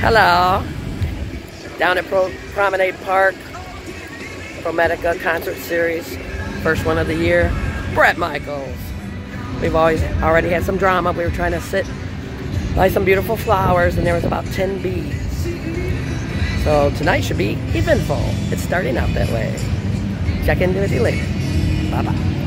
Hello. Down at Promenade Park, ProMedica concert series, first one of the year. Bret Michaels. We've already had some drama. We were trying to sit by some beautiful flowers, and there was about 10 bees. So tonight should be eventful. It's starting out that way. Check in with you later. Bye-bye.